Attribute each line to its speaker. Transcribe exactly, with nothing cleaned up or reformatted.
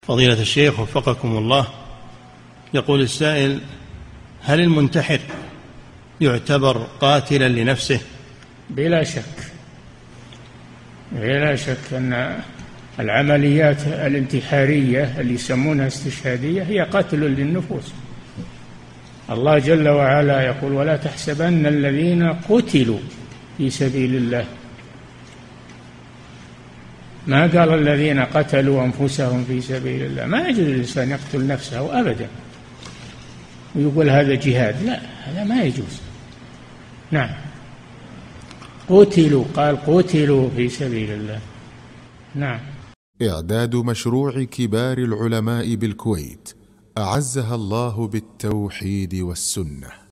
Speaker 1: فضيلة الشيخ وفقكم الله، يقول السائل: هل المنتحر يعتبر قاتلا لنفسه؟
Speaker 2: بلا شك بلا شك أن العمليات الانتحارية اللي يسمونها استشهادية هي قتل للنفوس. الله جل وعلا يقول: ولا تحسبن الذين قتلوا في سبيل الله، ما قال الذين قتلوا أنفسهم في سبيل الله. ما يجوز الإنسان يقتل نفسه أبدا ويقول هذا جهاد، لا، هذا ما يجوز. نعم، قتلوا، قال قتلوا في سبيل الله. نعم.
Speaker 3: إعداد مشروع كبار العلماء بالكويت أعزها الله بالتوحيد والسنة.